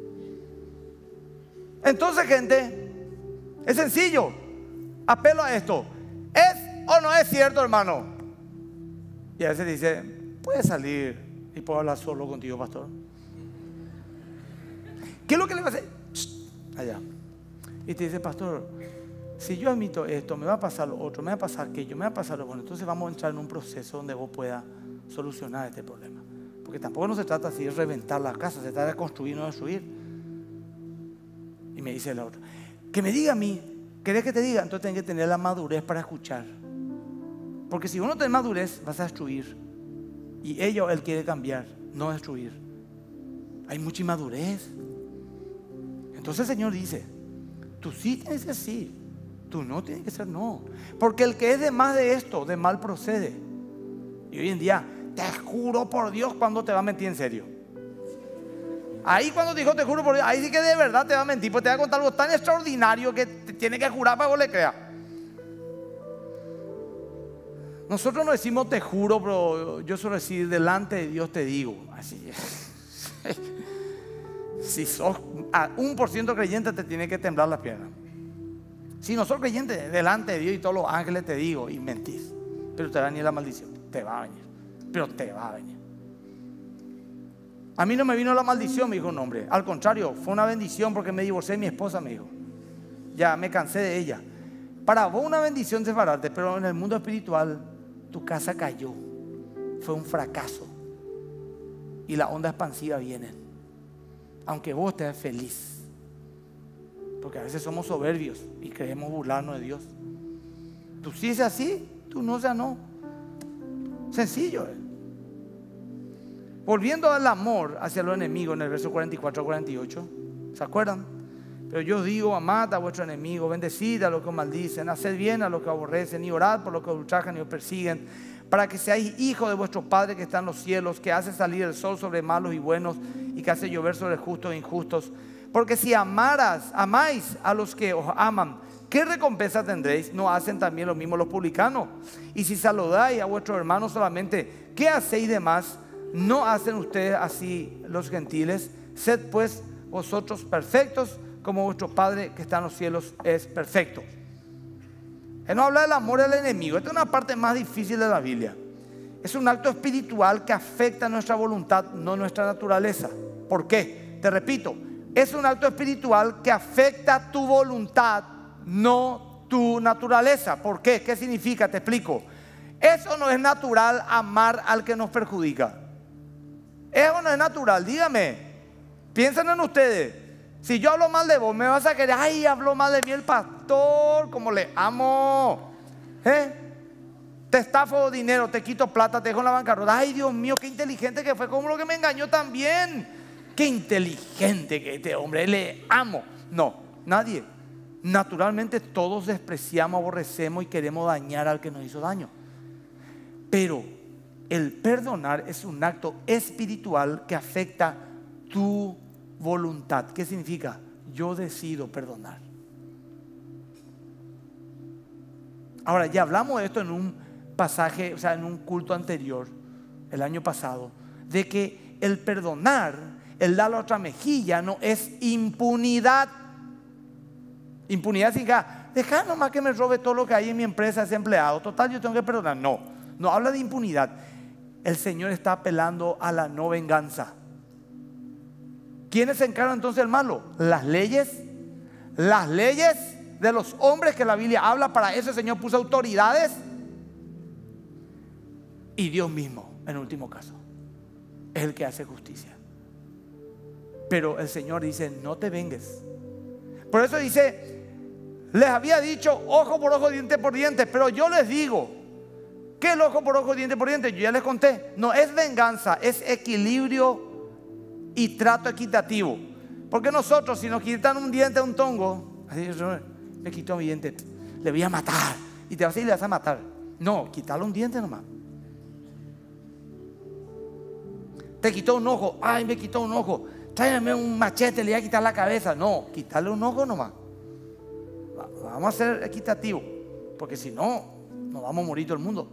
Speaker 1: Entonces, gente, es sencillo. Apelo a esto. ¿Es o no es cierto, hermano? Y a veces dice: puedes salir y puedo hablar solo contigo, pastor. ¿Qué es lo que le va a hacer? Allá. Y te dice: pastor, si yo admito esto, me va a pasar lo otro, me va a pasar aquello, me va a pasar lo bueno. Entonces vamos a entrar en un proceso donde vos puedas solucionar este problema. Porque tampoco no se trata así de reventar la casa, se trata de construir, no destruir. Y me dice la otra: que me diga a mí, ¿querés que te diga? Entonces tenés que tener la madurez para escuchar. Porque si uno tiene madurez, vas a destruir. Y él quiere cambiar, no destruir. Hay mucha inmadurez. Entonces el Señor dice: tú sí tienes que ser sí, tú no tienes que ser no. Porque el que es de más de esto, de mal procede. Y hoy en día, te juro por Dios, ¿cuándo te va a mentir en serio? Ahí cuando dijo te juro por Dios, ahí sí que de verdad te va a mentir. Pues te va a contar algo tan extraordinario que te tiene que jurar para que vos le creas. Nosotros no decimos te juro, pero yo suelo decir delante de Dios te digo. Así es. Si sos a 1% creyente, te tiene que temblar las piernas. Si no sos creyente, delante de Dios y todos los ángeles te digo, y mentís. Pero te va a venir la maldición. Te va a venir. Pero te va a venir. A mí no me vino la maldición, me dijo un hombre. Al contrario, fue una bendición porque me divorcié de mi esposa, me dijo. Ya me cansé de ella. Para vos una bendición separarte, pero en el mundo espiritual tu casa cayó. Fue un fracaso. Y la onda expansiva viene. Aunque vos estés feliz. Porque a veces somos soberbios y queremos burlarnos de Dios. Tú sí es así, tú no seas no. Sencillo. Volviendo al amor hacia los enemigos en el verso 44 a 48. ¿Se acuerdan? Pero yo digo, amad a vuestro enemigo, bendecid a los que os maldicen, haced bien a los que aborrecen y orad por los que os ultrajan y os persiguen, para que seáis hijos de vuestro Padre que está en los cielos, que hace salir el sol sobre malos y buenos y que hace llover sobre justos e injustos. Porque si amáis a los que os aman, ¿qué recompensa tendréis? ¿No hacen también lo mismo los publicanos? Y si saludáis a vuestros hermanos solamente, ¿qué hacéis de más? ¿No hacen ustedes así los gentiles? Sed pues vosotros perfectos, como vuestro Padre que está en los cielos es perfecto. Él no habla del amor al enemigo. Esta es una parte más difícil de la Biblia. Es un acto espiritual que afecta nuestra voluntad, no nuestra naturaleza. ¿Por qué? Te repito, es un acto espiritual que afecta tu voluntad, no tu naturaleza. ¿Por qué? ¿Qué significa? Te explico. Eso no es natural, amar al que nos perjudica. Eso no es natural, dígame. Piensen en ustedes. Si yo hablo mal de vos, me vas a querer, ay, habló mal de mí el pastor, como le amo. Te estafo dinero, te quito plata, te dejo en la bancarrota. Ay, Dios mío, qué inteligente que fue, como lo que me engañó también. Qué inteligente que este hombre, le amo. No, nadie. Naturalmente todos despreciamos, aborrecemos y queremos dañar al que nos hizo daño. Pero el perdonar es un acto espiritual que afecta tu voluntad. ¿Qué significa? Yo decido perdonar. Ahora, ya hablamos de esto en un pasaje, o sea, en un culto anterior, el año pasado, de que el perdonar, el dar la otra mejilla, no es impunidad. Impunidad significa, deja nomás que me robe todo lo que hay en mi empresa, ese empleado. Total, yo tengo que perdonar. No, no habla de impunidad. El Señor está apelando a la no venganza. ¿Quiénes se encargan entonces del malo? Las leyes de los hombres que la Biblia habla. Para eso el Señor puso autoridades. Y Dios mismo, en último caso, es el que hace justicia. Pero el Señor dice, no te vengues. Por eso dice, les había dicho ojo por ojo, diente por diente. Pero yo les digo, ¿qué es el ojo por ojo, diente por diente? Yo ya les conté. No es venganza, es equilibrio y trato equitativo. Porque nosotros, si nos quitan un diente a un tongo, así, me quitó mi diente, le voy a matar, y te vas a ir y le vas a matar. No, quitarle un diente nomás. Te quitó un ojo, ay, me quitó un ojo, tráigame un machete, le voy a quitar la cabeza. No, quitarle un ojo nomás. Vamos a ser equitativos, porque si no, nos vamos a morir todo el mundo.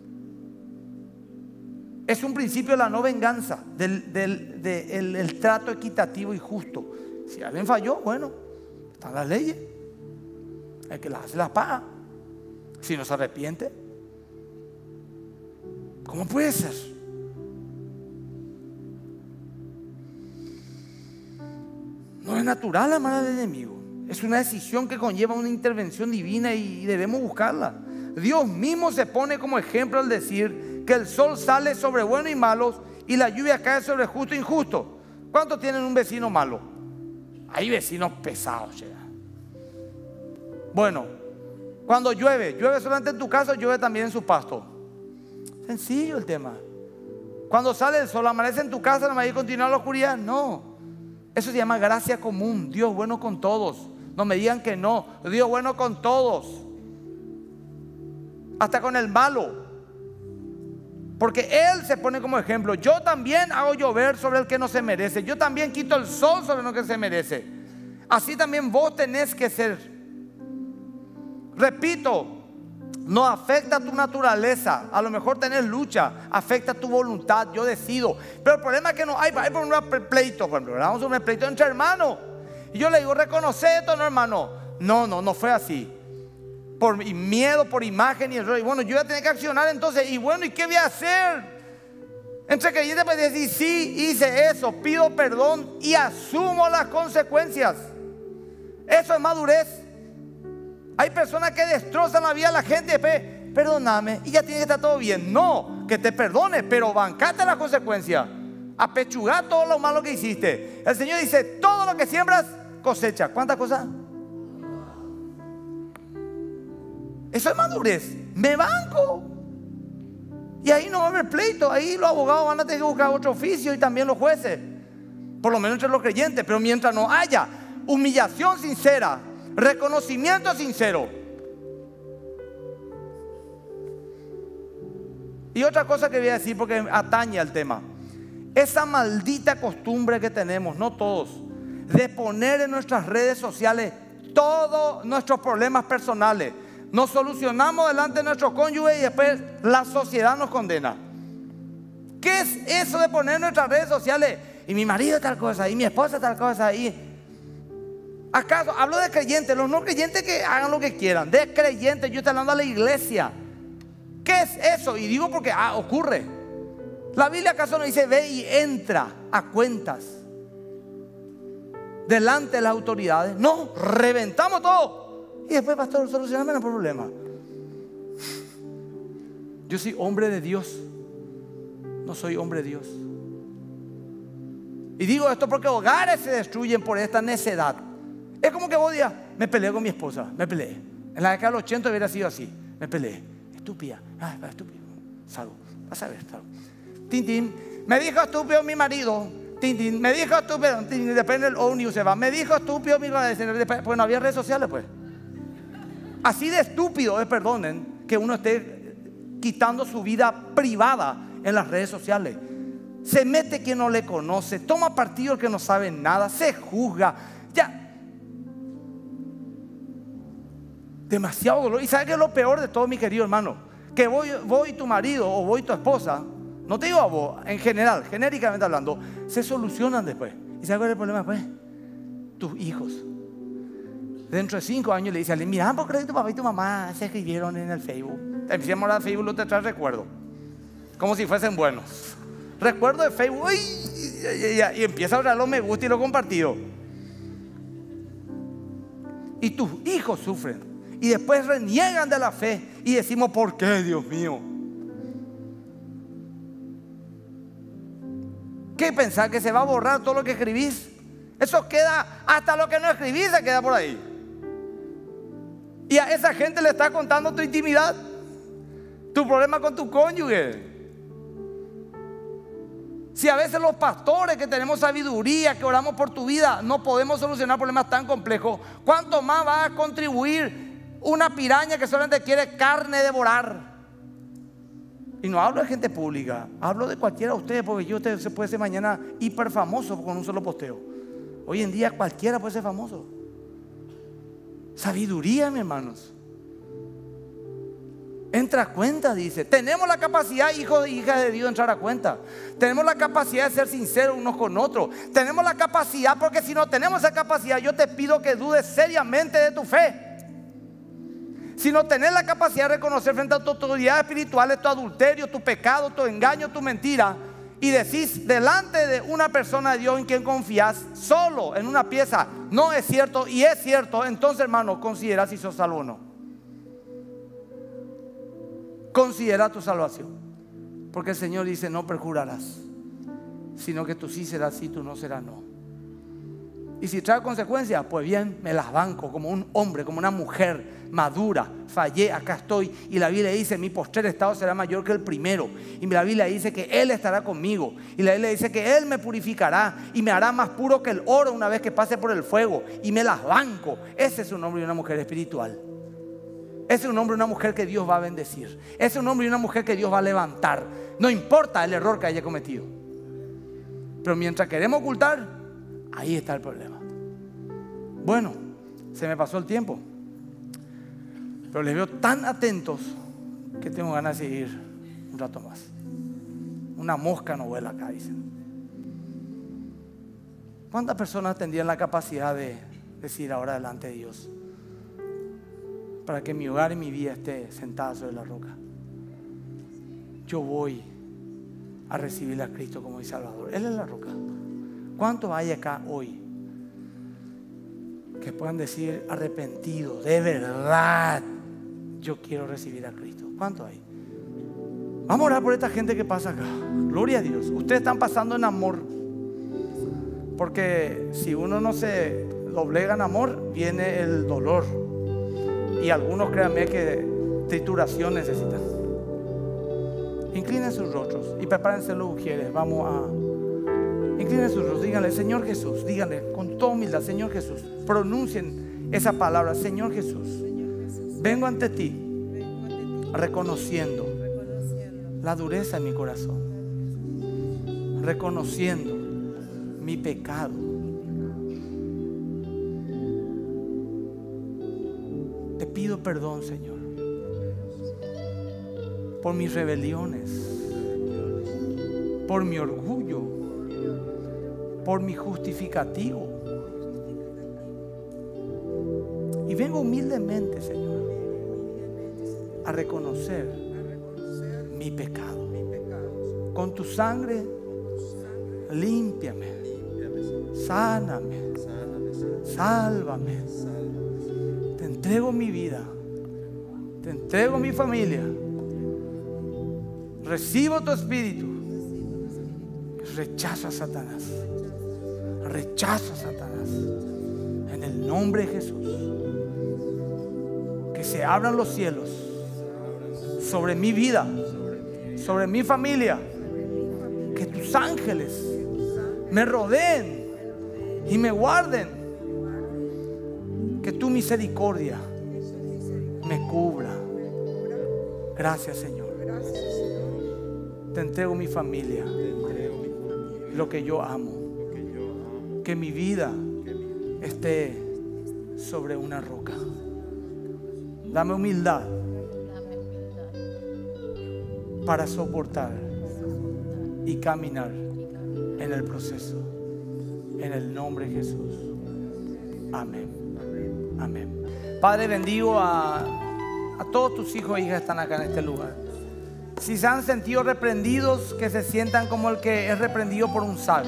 Speaker 1: Es un principio de la no venganza, del trato equitativo y justo. Si alguien falló, bueno, están las leyes. El que las hace las paga. Si no se arrepiente, ¿cómo puede ser? No es natural amar al enemigo. Es una decisión que conlleva una intervención divina y debemos buscarla. Dios mismo se pone como ejemplo al decir que el sol sale sobre buenos y malos y la lluvia cae sobre justo e injusto. ¿Cuántos tienen un vecino malo? Hay vecinos pesados, che. Bueno, cuando llueve solamente en tu casa, llueve también en su pasto. Sencillo el tema. Cuando sale el sol, amanece en tu casa, no me va a continuar la oscuridad. No, eso se llama gracia común. Dios bueno con todos. No me digan que no. Dios bueno con todos, hasta con el malo. Porque Él se pone como ejemplo. Yo también hago llover sobre el que no se merece. Yo también quito el sol sobre el que se merece. Así también vos tenés que ser. Repito, no afecta tu naturaleza. A lo mejor tenés lucha, afecta tu voluntad. Yo decido. Pero el problema es que no hay por un pleito. Por ejemplo, vamos a un pleito entre hermanos. Y yo le digo, reconoce esto, no, hermano. No fue así. Por miedo, por imagen y error. Y bueno, yo voy a tener que accionar entonces. Y bueno, ¿y qué voy a hacer? Entre creyentes puede decir, sí, hice eso, pido perdón y asumo las consecuencias. Eso es madurez. Hay personas que destrozan la vida de la gente. Perdóname y ya tiene que estar todo bien. No, que te perdone, pero bancate las consecuencias. Apechugá todo lo malo que hiciste. El Señor dice, todo lo que siembras, cosecha. ¿Cuántas cosas? Eso es madurez. Me banco. Y ahí no va a haber pleito. Ahí los abogados van a tener que buscar otro oficio y también los jueces. Por lo menos entre los creyentes. Pero mientras no haya humillación sincera, reconocimiento sincero. Y otra cosa que voy a decir porque atañe al tema. Esa maldita costumbre que tenemos, no todos, de poner en nuestras redes sociales todos nuestros problemas personales. Nos solucionamos delante de nuestro cónyuge y después la sociedad nos condena. ¿Qué es eso de poner en nuestras redes sociales? Y mi marido tal cosa, y mi esposa tal cosa, ¿acaso? Hablo de creyentes, los no creyentes que hagan lo que quieran. De creyentes, yo estoy hablando a la iglesia. ¿Qué es eso? Y digo porque ocurre. La Biblia acaso no dice ve y entra a cuentas delante de las autoridades. No, reventamos todo. Y después, pastor, solucioname el problema. Yo soy hombre de Dios, no soy hombre de Dios. Y digo esto porque hogares se destruyen por esta necedad. Es como que vos digas, me peleé con mi esposa, me peleé. En la década del 80 hubiera sido así, me peleé. Estúpida, estúpido. Salgo, vas a ver, salgo. Tin, tin. Me dijo estúpido mi marido. Tin, tin. Me dijo estúpido. Tin, depende del ONU se va. Me dijo estúpido mi marido. Pues no había redes sociales, pues. Así de estúpido es, perdonen, que uno esté quitando su vida privada en las redes sociales. Se mete quien no le conoce, toma partido el que no sabe nada, se juzga. Ya. Demasiado dolor. ¿Y sabe qué es lo peor de todo, mi querido hermano? Que voy tu marido o voy tu esposa, no te digo a vos, en general, genéricamente hablando, se solucionan después. ¿Y sabe cuál es el problema después? Tus hijos. Dentro de 5 años le dicen, mira, por crédito tu papá y tu mamá se escribieron en el Facebook. Empecemos a hablar de Facebook, no te trae recuerdo. Como si fuesen buenos. Recuerdo de Facebook, y empieza a hablar los me gusta y los compartidos. Y tus hijos sufren. Y después reniegan de la fe. Y decimos, ¿por qué, Dios mío? ¿Qué pensás? ¿Que se va a borrar todo lo que escribís? Eso queda, hasta lo que no escribís se queda por ahí. Y a esa gente le estás contando tu intimidad, tu problema con tu cónyuge. Si a veces los pastores que tenemos sabiduría, que oramos por tu vida, no podemos solucionar problemas tan complejos, ¿cuánto más va a contribuir una piraña que solamente quiere carne devorar? Y no hablo de gente pública, hablo de cualquiera de ustedes, porque usted se puede ser mañana hiper famoso con un solo posteo. Hoy en día cualquiera puede ser famoso. Sabiduría, mis hermanos. Entra a cuenta, dice. Tenemos la capacidad, hijos e hijas de Dios, de entrar a cuenta. Tenemos la capacidad de ser sinceros unos con otros. Tenemos la capacidad, porque si no tenemos esa capacidad, yo te pido que dudes seriamente de tu fe. Si no tenés la capacidad de reconocer frente a tu autoridad espiritual tu adulterio, tu pecado, tu engaño, tu mentira, y decís delante de una persona de Dios en quien confías, solo en una pieza, no es cierto y es cierto, entonces, hermano, considera si sos salvo o no. Considera tu salvación, porque el Señor dice, no perjurarás, sino que tú sí serás sí, tú no serás no. Y si trae consecuencias, pues bien, me las banco como un hombre, como una mujer madura. Fallé, acá estoy. Y la Biblia dice, mi postrer estado será mayor que el primero. Y la Biblia dice que Él estará conmigo. Y la Biblia dice que Él me purificará y me hará más puro que el oro una vez que pase por el fuego. Y me las banco. Ese es un hombre y una mujer espiritual. Ese es un hombre y una mujer que Dios va a bendecir. Ese es un hombre y una mujer que Dios va a levantar. No importa el error que haya cometido. Pero mientras queremos ocultar, ahí está el problema. Bueno, se me pasó el tiempo, pero les veo tan atentos que tengo ganas de seguir un rato más. Una mosca no vuela acá, dicen. ¿Cuántas personas tendrían la capacidad de decir ahora delante de Dios, para que mi hogar y mi vida esté sentada sobre la roca? Yo voy a recibir a Cristo como mi Salvador. Él es la roca. ¿Cuántos hay acá hoy que puedan decir arrepentido, de verdad, yo quiero recibir a Cristo? ¿Cuántos hay? Vamos a orar por esta gente que pasa acá. Gloria a Dios. Ustedes están pasando en amor, porque si uno no se doblega en amor, viene el dolor. Y algunos, créanme, que trituración necesitan. Inclinen sus rostros y prepárense los ujieres. Vamos a Inclinen sus rostros, díganle: Señor Jesús, díganle con toda humildad: Señor Jesús. Pronuncien esa palabra: Señor Jesús, vengo ante ti reconociendo la dureza en mi corazón, reconociendo mi pecado. Te pido perdón, Señor, por mis rebeliones, por mi orgullo, por mi justificativo. Y vengo humildemente, Señor, a reconocer mi pecado. Con tu sangre, límpiame, sáname, sálvame. Te entrego mi vida, te entrego mi familia. Recibo tu espíritu. Rechazo a Satanás. Rechazo a Satanás. En el nombre de Jesús. Que se abran los cielos sobre mi vida, sobre mi familia. Que tus ángeles me rodeen y me guarden. Que tu misericordia me cubra. Gracias, Señor. Te entrego mi familia, lo que yo amo. Que mi vida esté sobre una roca. Dame humildad para soportar y caminar en el proceso. En el nombre de Jesús. Amén. Amén. Padre, bendigo a todos tus hijos e hijas que están acá en este lugar. Si se han sentido reprendidos, que se sientan como el que es reprendido por un sabio.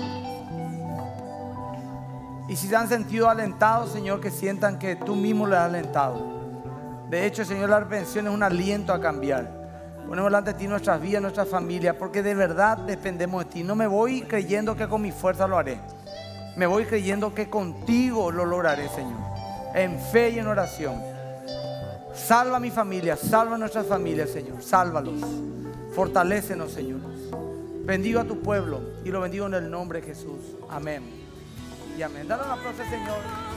Speaker 1: Y si se han sentido alentados, Señor, que sientan que tú mismo les has alentado. De hecho, Señor, la reprensión es un aliento a cambiar. Ponemos delante de ti nuestras vidas, nuestras familias, porque de verdad dependemos de ti. No me voy creyendo que con mi fuerza lo haré. Me voy creyendo que contigo lo lograré, Señor. En fe y en oración. Salva a mi familia, salva a nuestras familias, Señor. Sálvalos. Fortalécenos, Señor. Bendigo a tu pueblo y lo bendigo en el nombre de Jesús. Amén y amén. Dale un aplauso, Señor.